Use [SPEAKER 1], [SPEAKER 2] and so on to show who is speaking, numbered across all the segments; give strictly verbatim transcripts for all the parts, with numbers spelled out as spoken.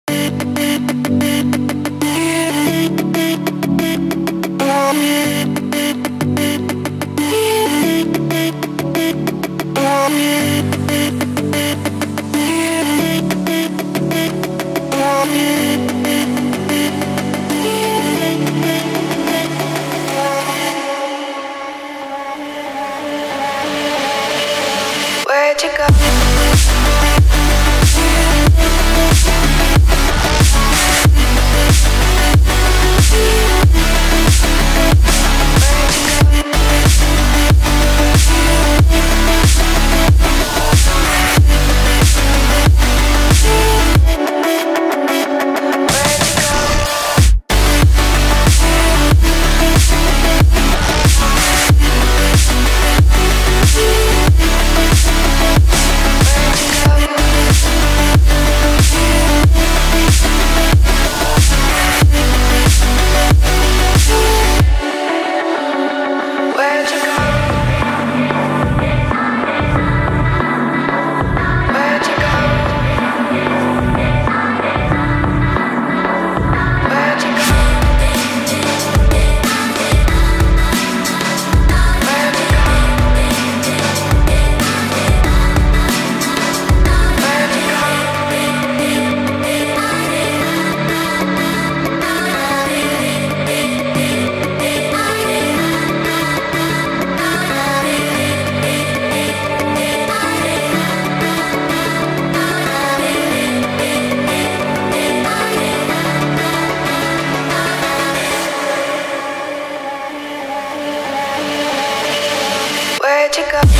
[SPEAKER 1] Where'd you go? Where'd you go?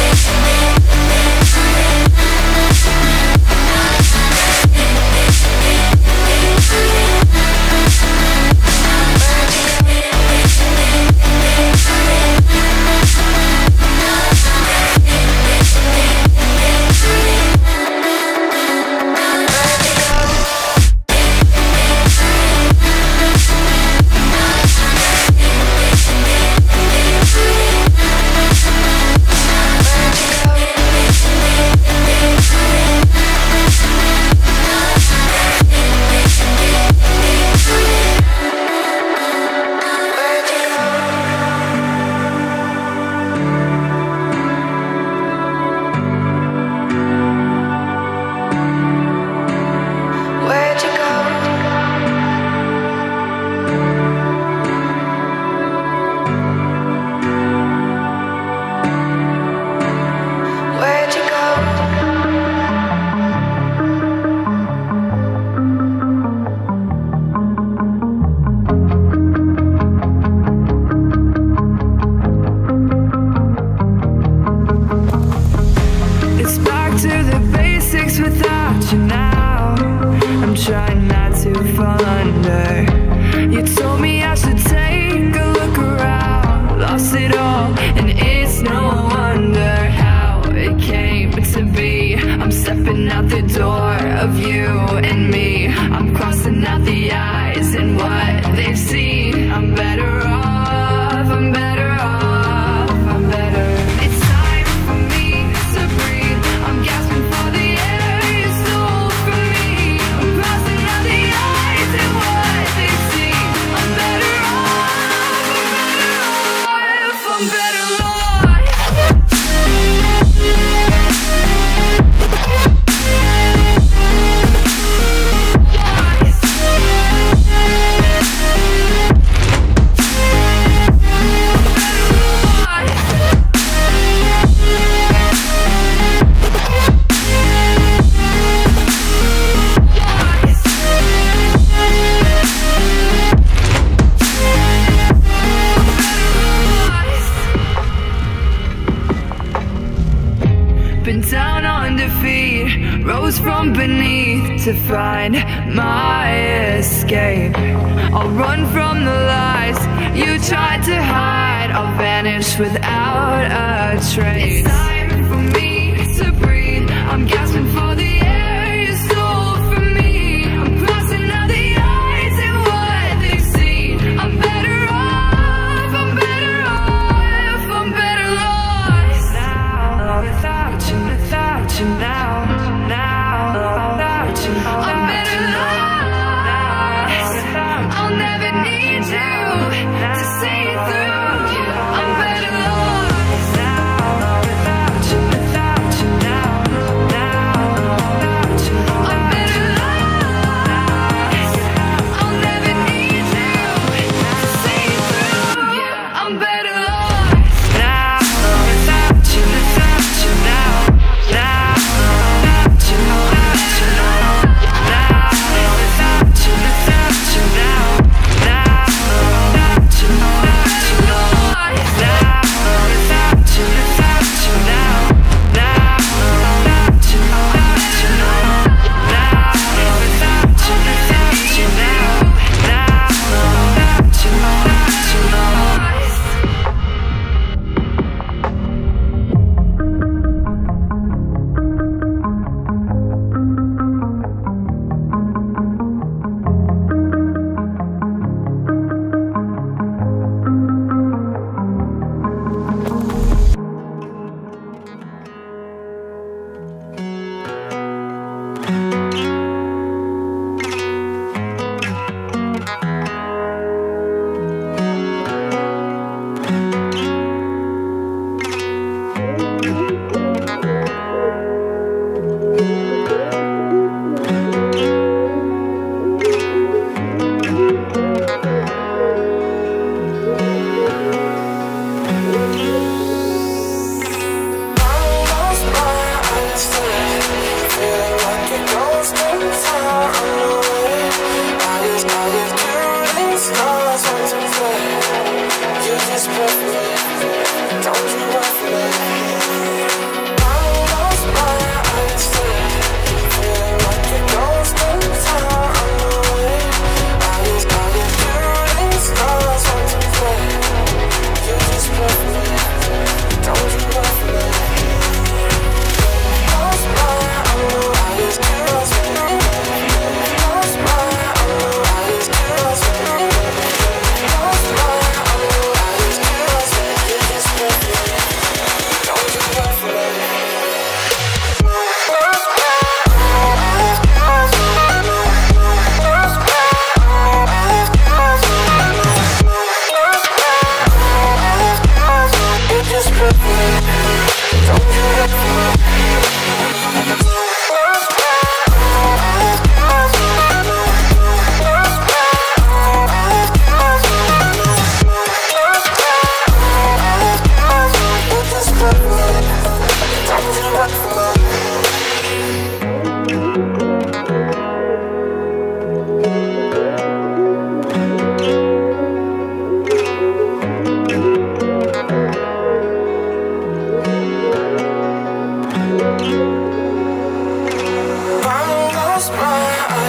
[SPEAKER 1] Without you now, I'm trying not to fall under. You told me I should take a look around, lost it all, and it's no wonder how it came to be. I'm stepping out the door of you and me. I'm crossing out the eyes and what they've seen. I'm better off, I'm better off, I'm better. It's time for me to breathe. I'm gasping for the air. Been down on defeat, rose from beneath to find my escape. I'll run from the lies you tried to hide. I'll vanish without a trace. It's time for me to breathe. I'm gasping for the air you stole from me. I'm crossing out the eyes and what they've seen. I'm better off, I'm better off, I'm better lost now. Without you, without you now, now, without you, I'm better lost.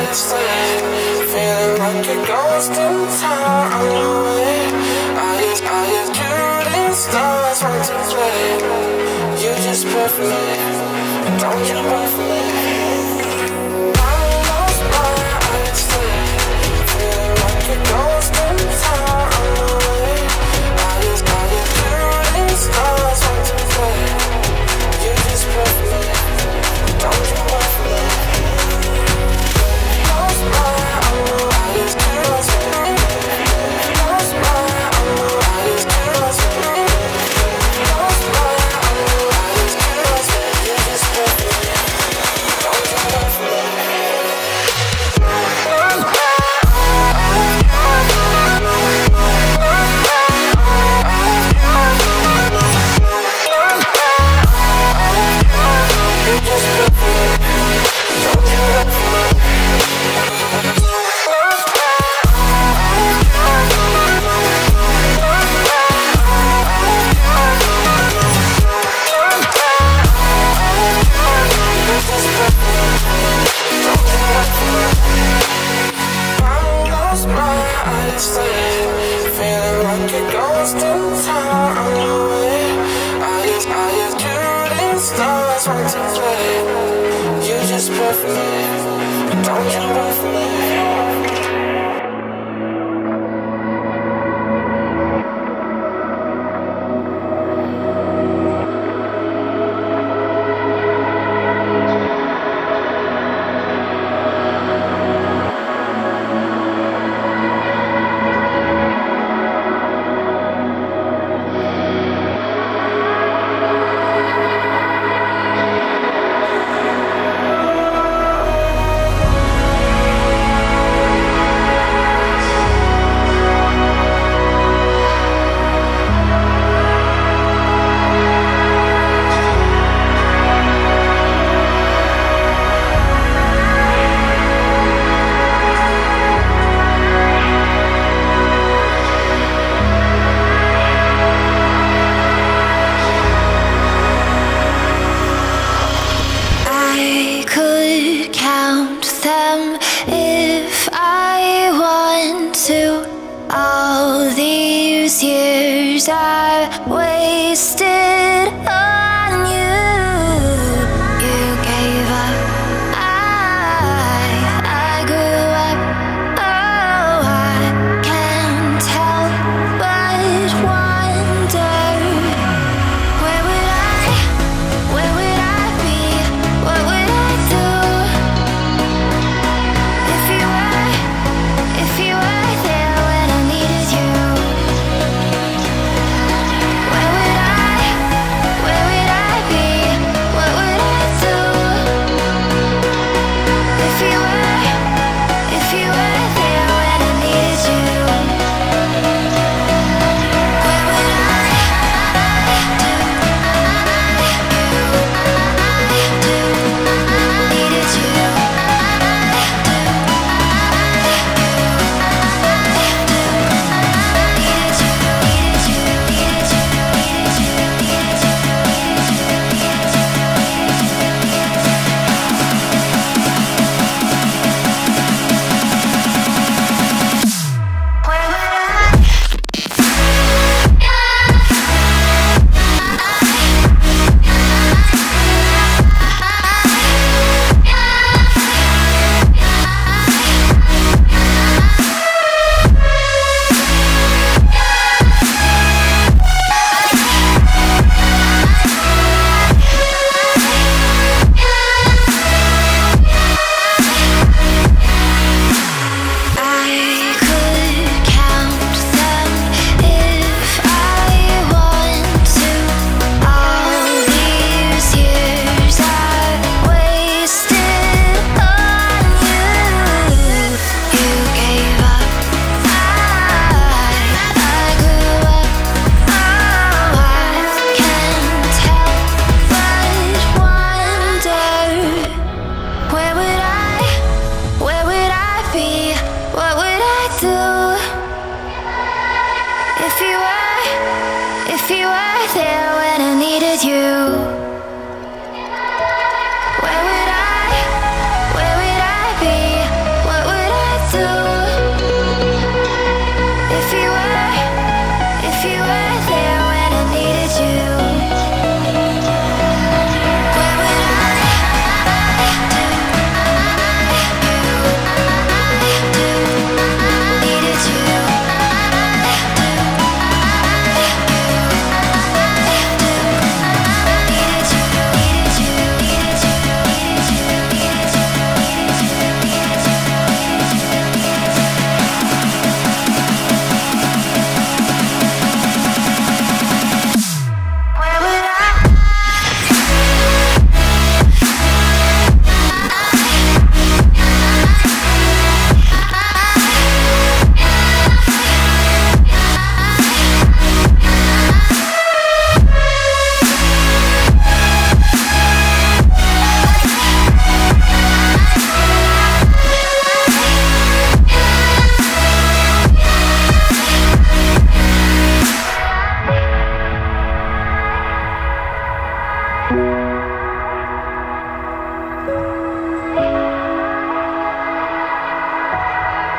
[SPEAKER 2] stay, feeling like a ghost in town on your way. I just, I just shooting stars want to play. You just perfect, don't you love me? I'm lost by I stay, feeling like a ghost in town on your way. I just, I just shooting stars want to play. You just perfect, don't you love me?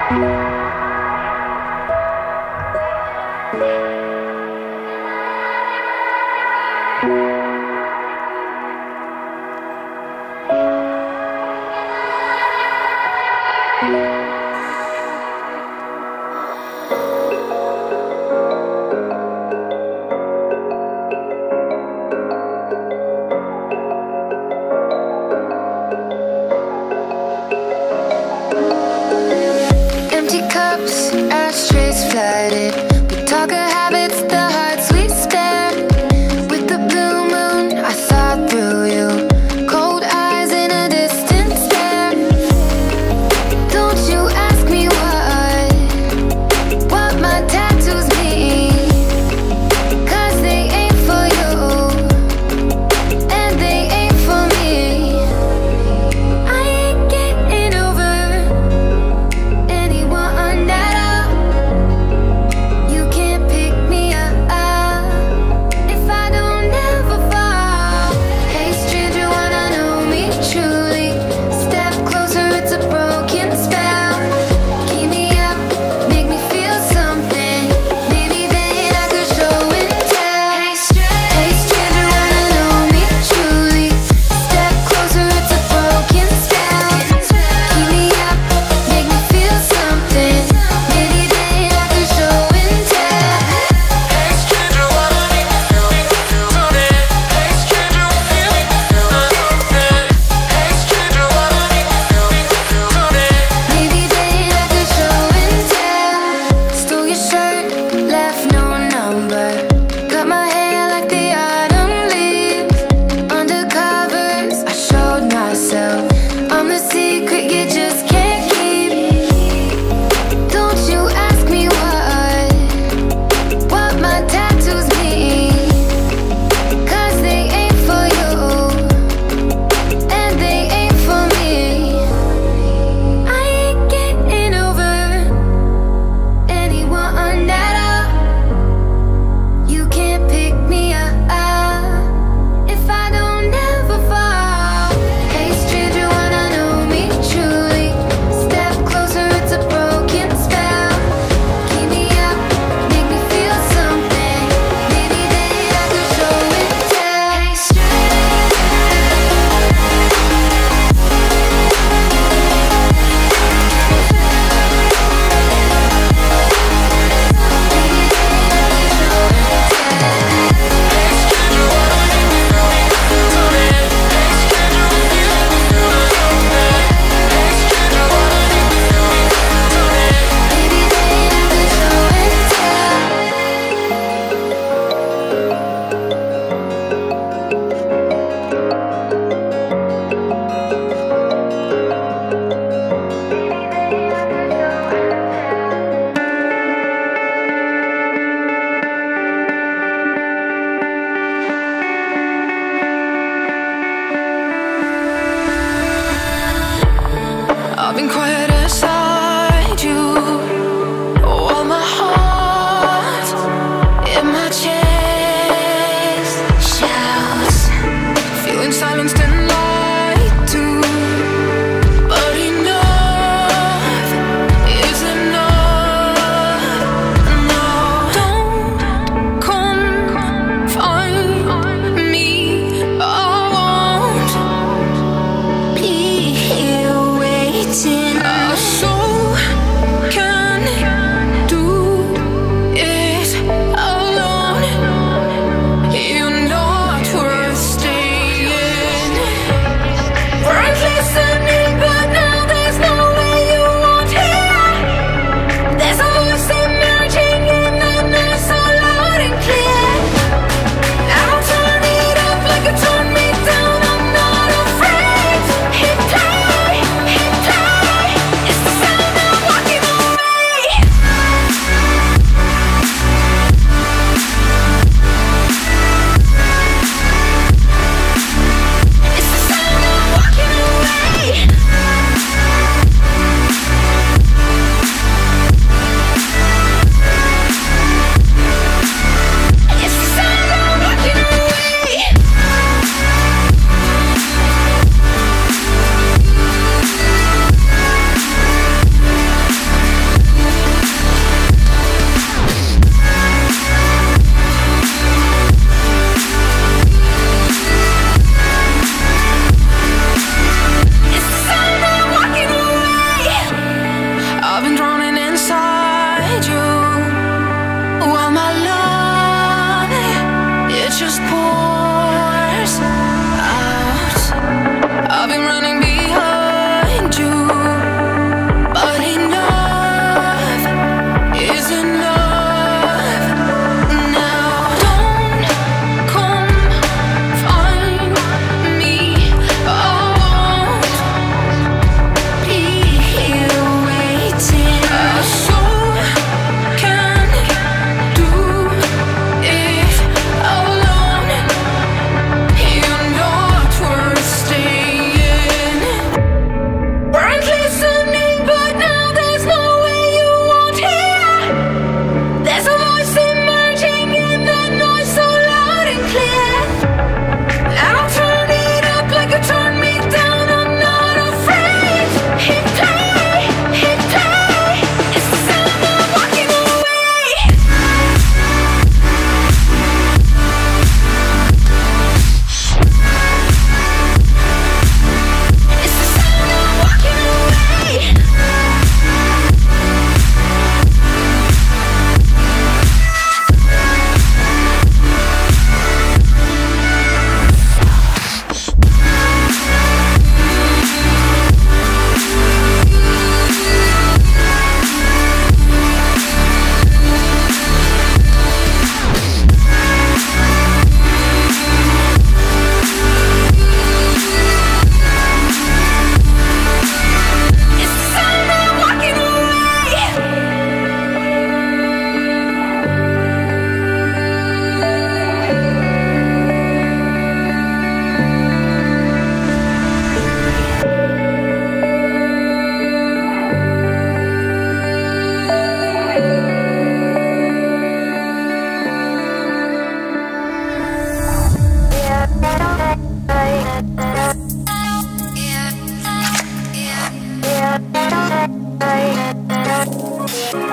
[SPEAKER 3] waiting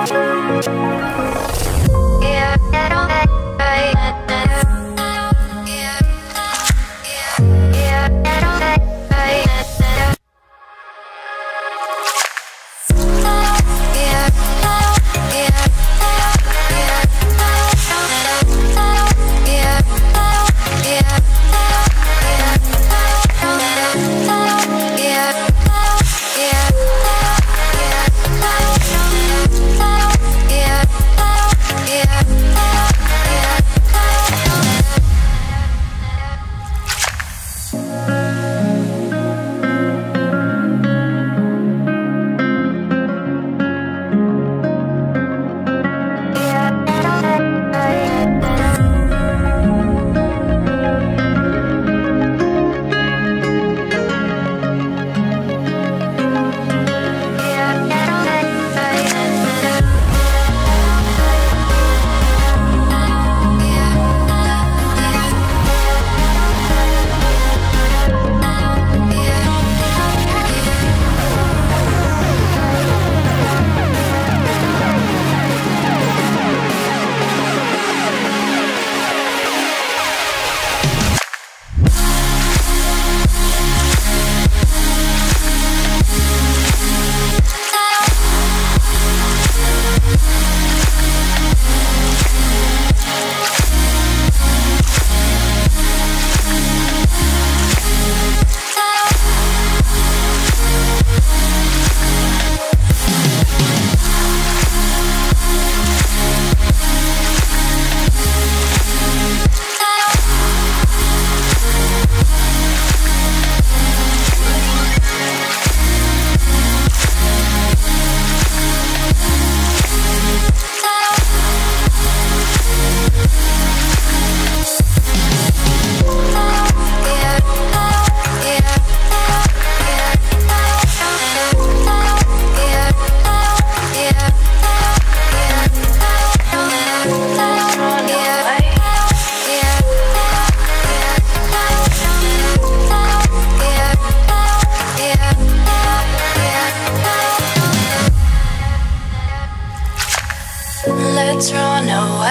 [SPEAKER 3] Let's run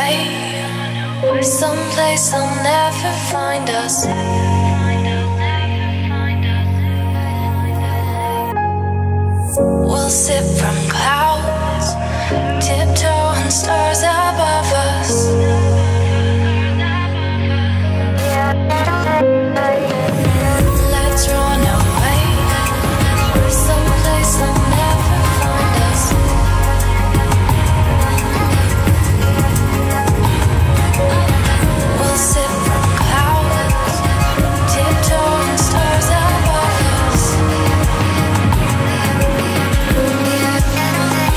[SPEAKER 3] away, someplace they'll never find us. We'll sip from clouds, tiptoe on stars above us. Let's run away, someplace they'll never find us. We'll sip from clouds, tiptoe on stars above us.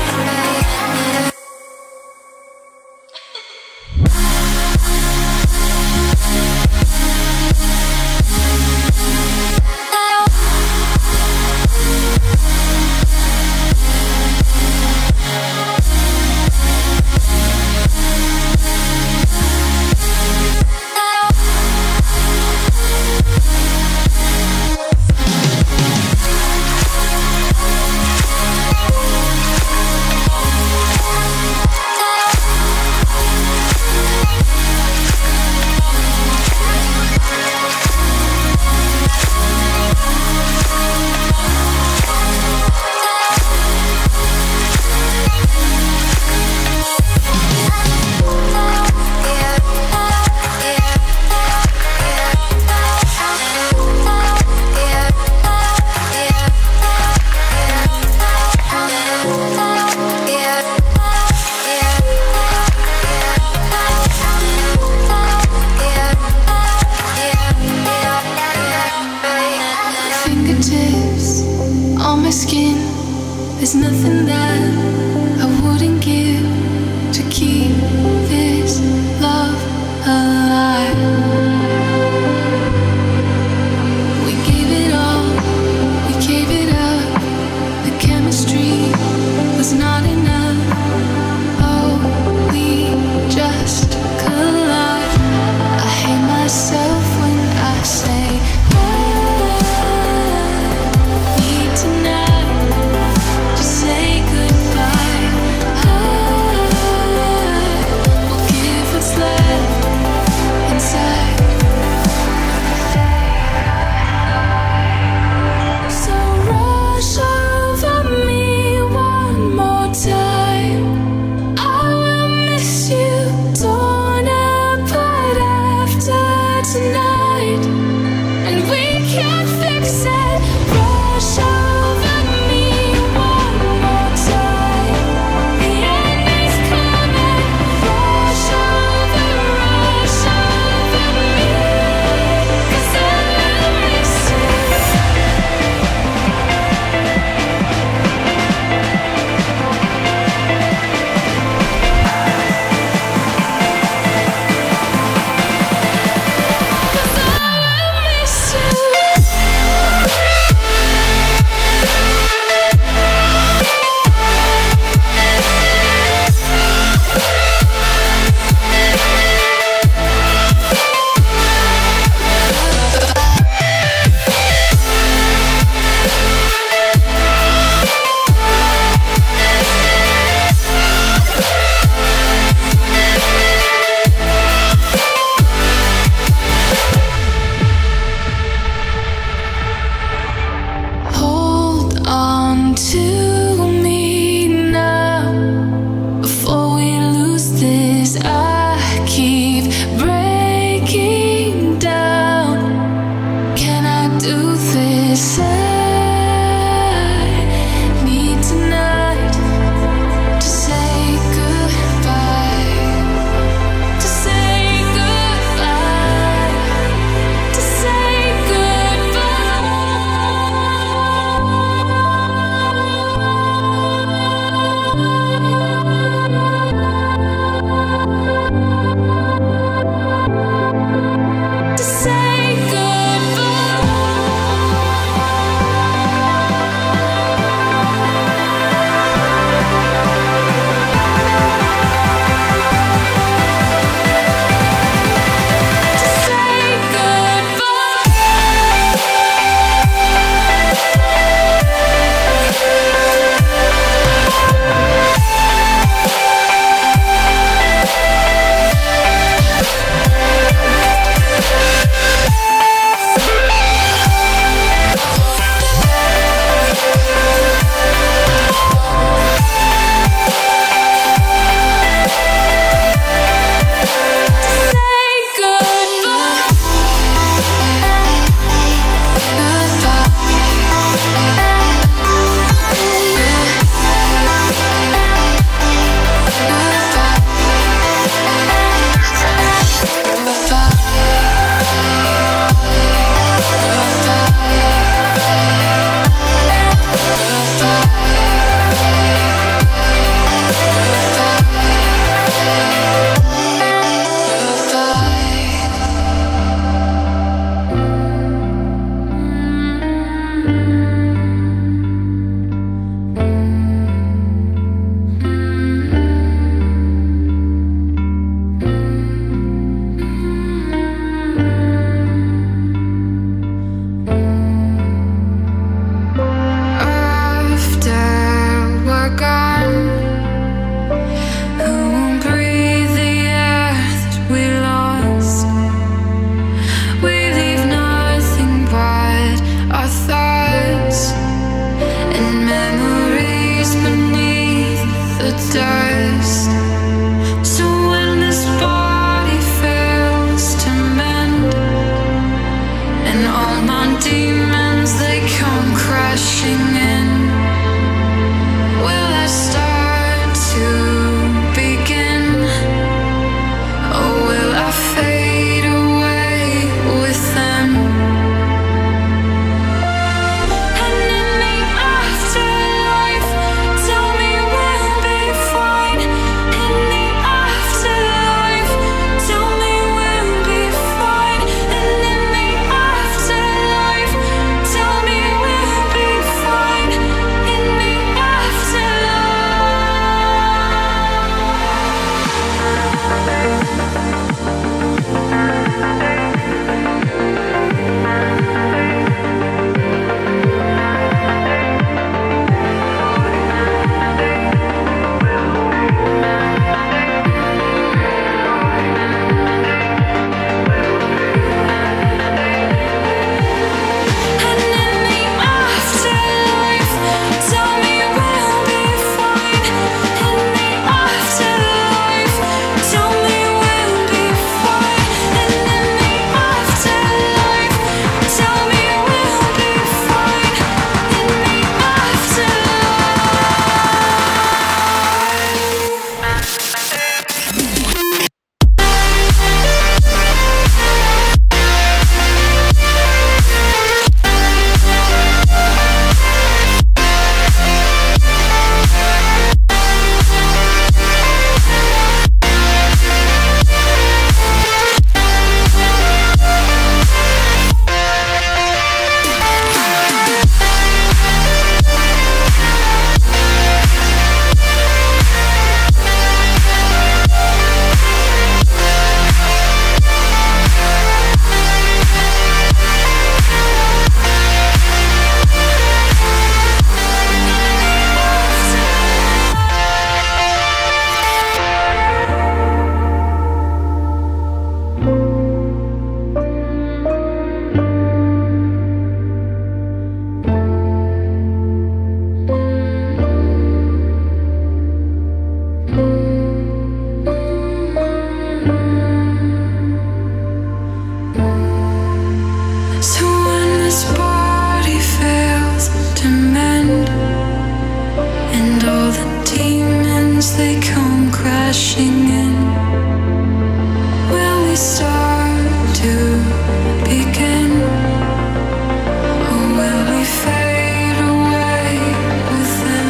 [SPEAKER 1] winds they come crashing in. Will we start to begin, or will we fade away with them?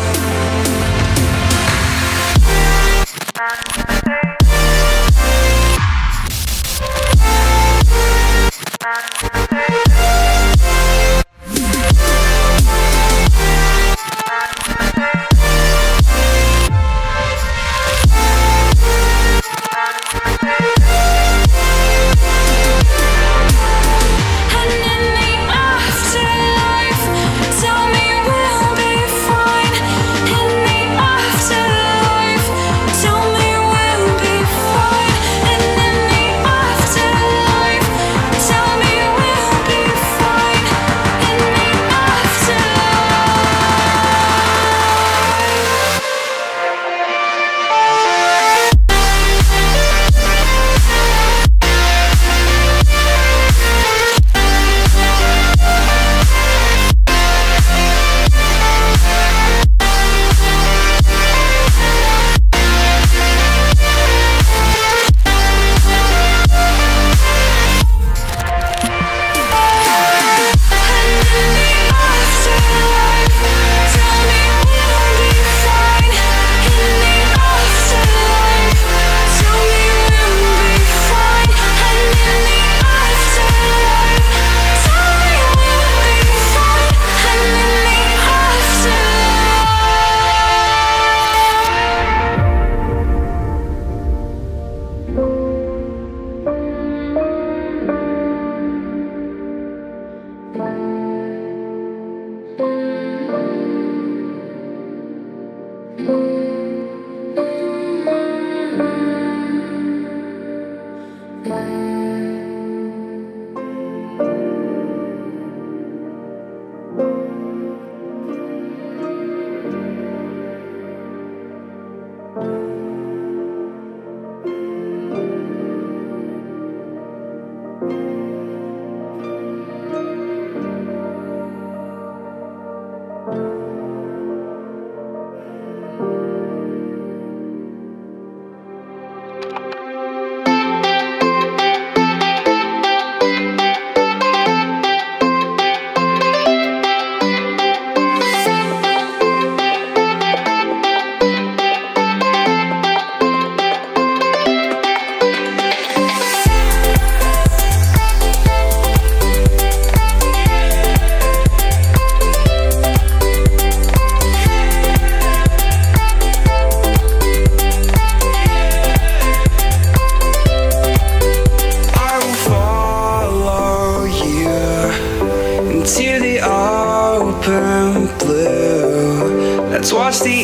[SPEAKER 2] Let's watch the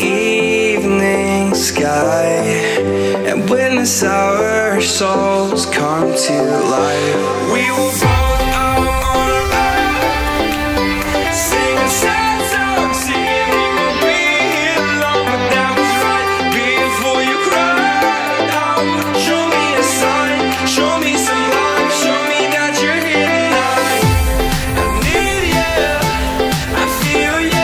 [SPEAKER 2] evening sky and witness our souls come to life. We will both out on a ride, sing a sad song, singing we'll be here long, but that was right before you cried out. Show me a sign, show me some love, show me that you're here tonight. I need you, I feel you.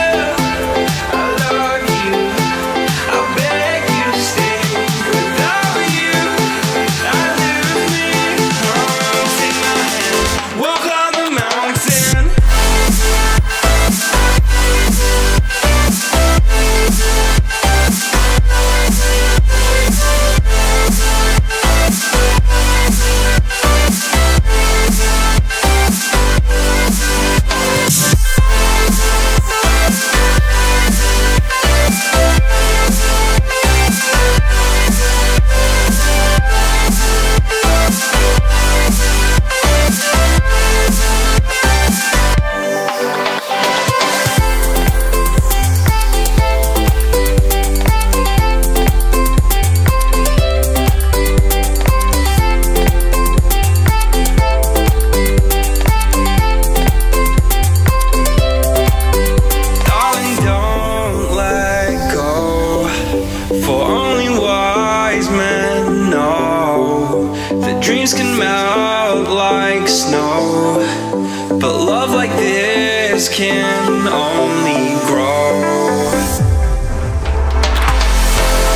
[SPEAKER 2] Dreams can melt like snow, but love like this can only grow.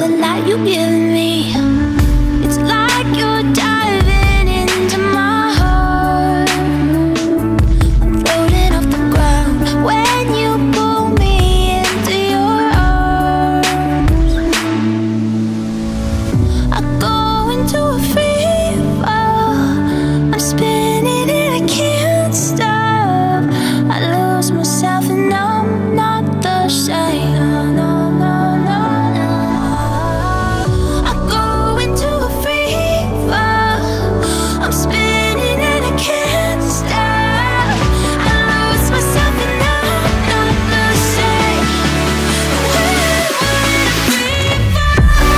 [SPEAKER 3] the light you give me. It's like you're diving into my heart. I'm floating off the ground when you pull me into your arms. I go into a free fall. I'm spinning and I can't stop. I lose myself and I'm not the same. No, no, no, no. I go into a free fall. I'm spinning and I can't stop. I lose myself and I'm not the same. When we're in a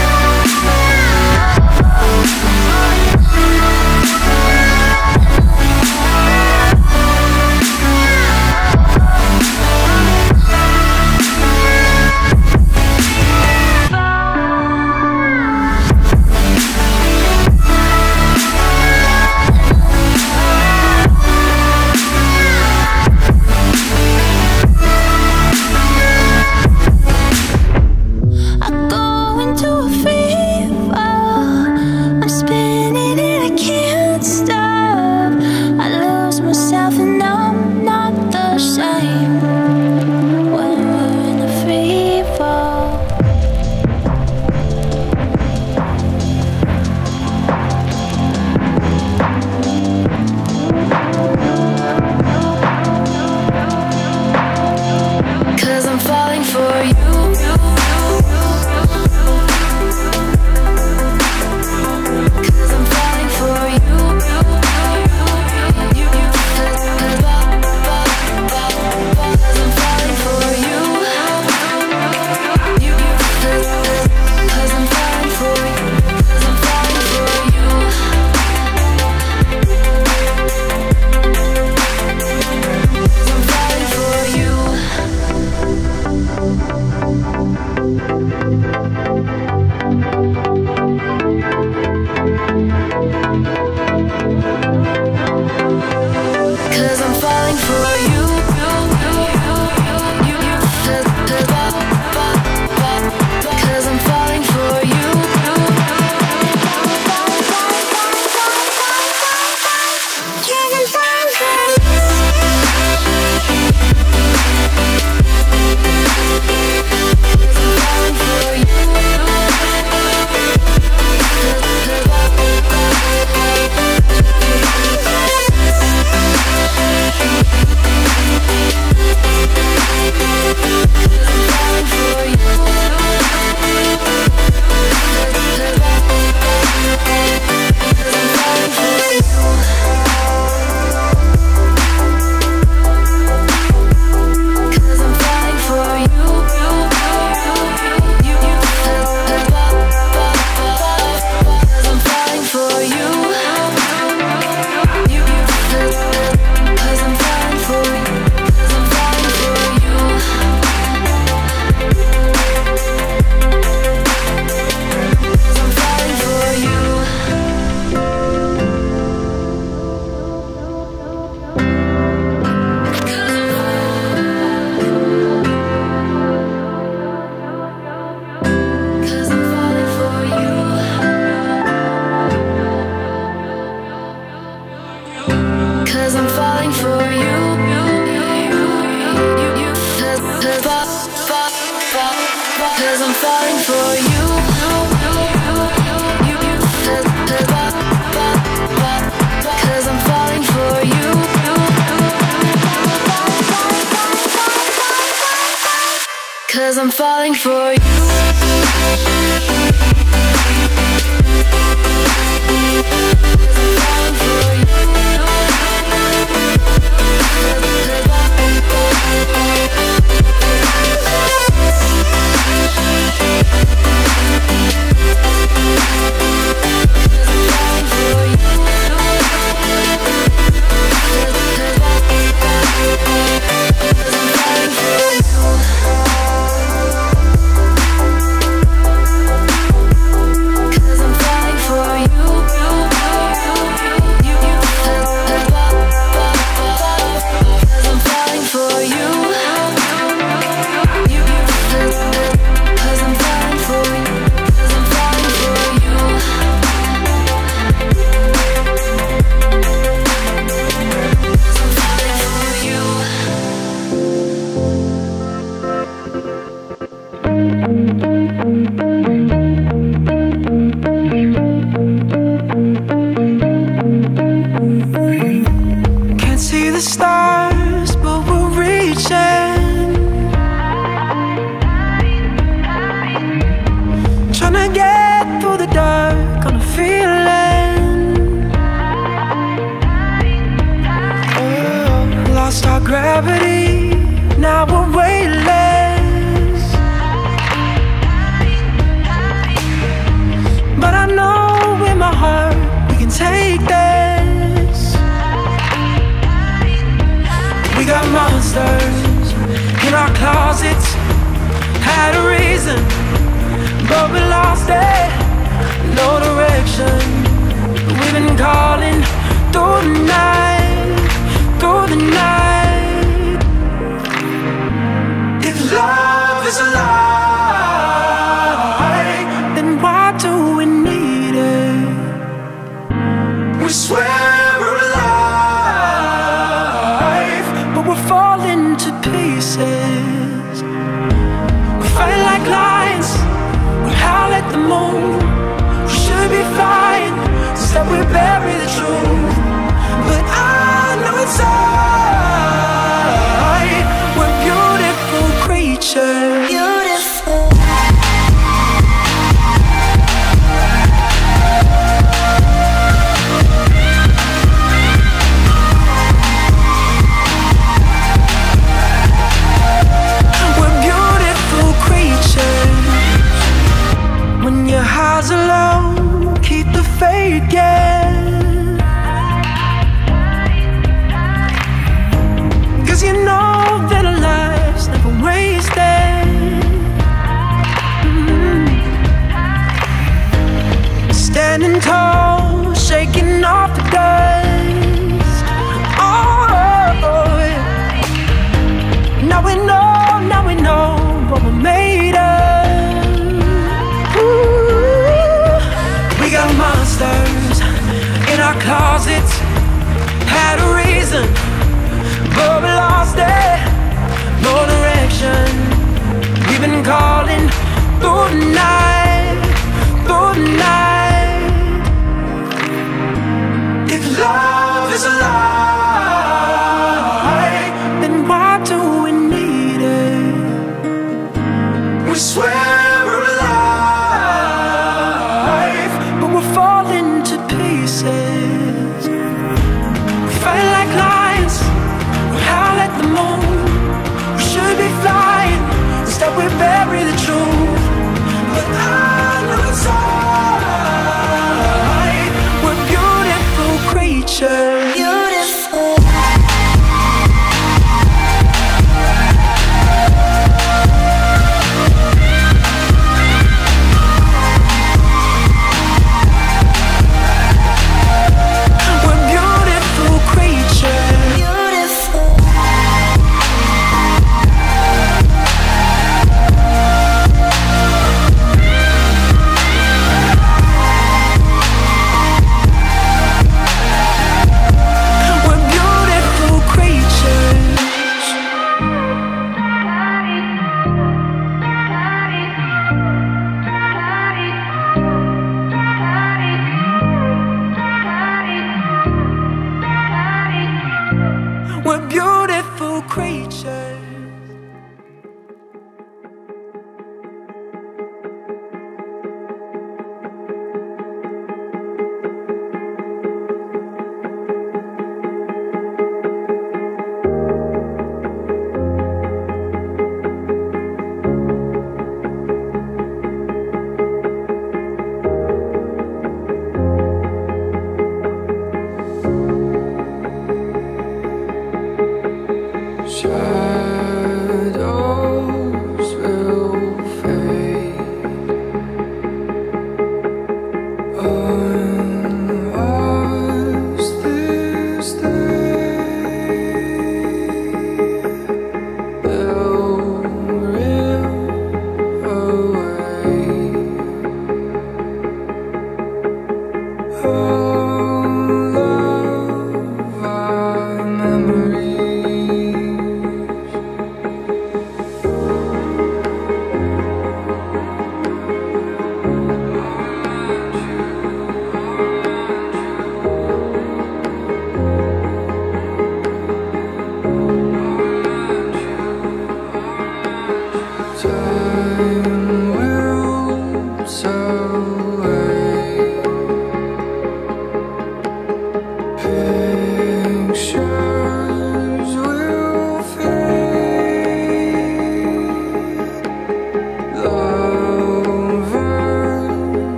[SPEAKER 3] I go into a free fall. I'm spinning and I can't stop. I lose myself and I'm not the same. When we're in a free fall. Cause I'm falling for you. Cause I'm falling for you. Cause I'm falling for you. Cause I'm falling for you. Cause I'm falling for you. Cause I'm falling for you. Cause I'm falling for you. Cause I'm falling for you. Cause I'm falling for Cause I'm falling for you. Cause I'm falling for you. Cause I'm falling for you. Cause I'm falling for you.
[SPEAKER 4] through the dark on a feeling. Oh, lost our gravity, now we're weightless. But I know in my heart we can take this. We got monsters in our closets, had a reason, but we lost it. No direction. We've been calling through the night, through the night. If love is a lie, then why do we need it? We swear we're alive, but we're falling to pieces. We fight like lions, we howl at the moon. We should be flying, instead we bury the truth. But I know inside we're beautiful creatures. Beautiful. When your highs are low, keep the faith, yeah. Cause you know that our life's never wasted. Mm-hmm. Standing tall, shaking off the dust. Oh, yeah. Now we know, now we know what we're made of. We got monsters in our closets, had a reason, but we lost it. No direction. We've been calling through the night, through the night. If love is a lie, then why do we need it? We swear we're alive, but we're falling to pieces. We fight like lions, we howl at the moon. We should be flying, instead we bury the truth. But I know inside we're beautiful creatures. Beautiful. We're beautiful creatures. Shadows will fade on us this day. They'll rip away all of our memories. Time will away.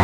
[SPEAKER 1] track.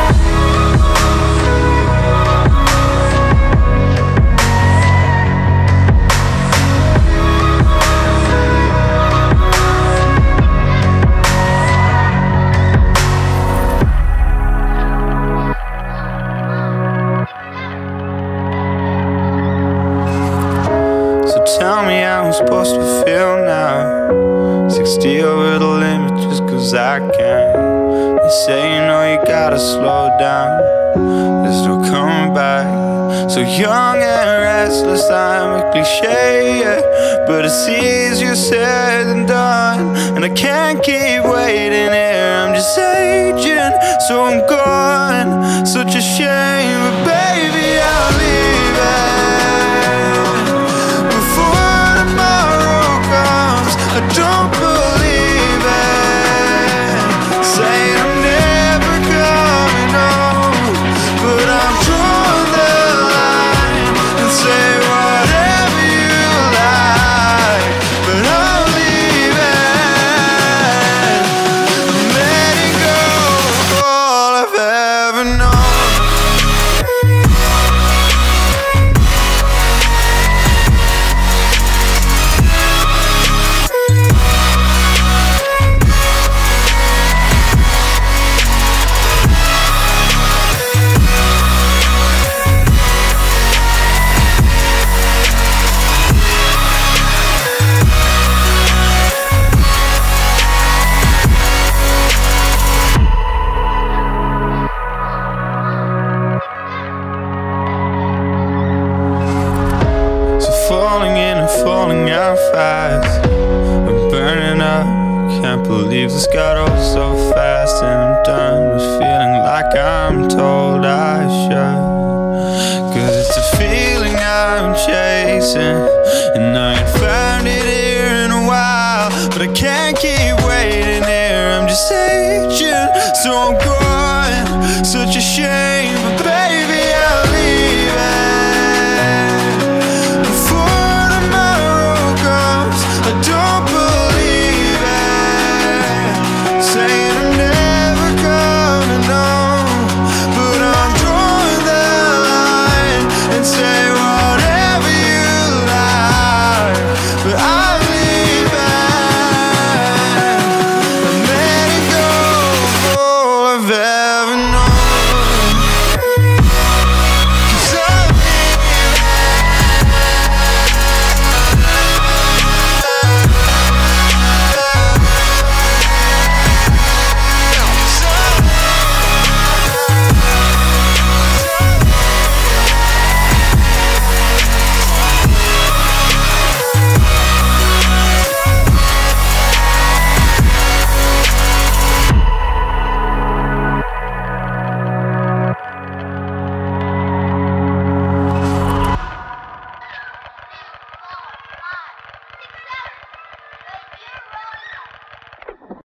[SPEAKER 5] Tell me how I'm supposed to feel now. Sixty over the limit just cause I can. They say, you know, you gotta slow down. There's no coming back. So young and restless, I'm a cliche, yeah. But it's easier said than done. And I can't keep waiting here, I'm just aging, so I'm gone. Such a shame, but baby, I'll leave it. I don't believe it. Say I'm never coming home, but I'm drawing the line and say whatever you like, but I'll leave it. I'm letting go of all I've ever known. Falling in and falling out fast. I'm burning up, can't believe this got old so fast. And I'm done with feeling like I'm told.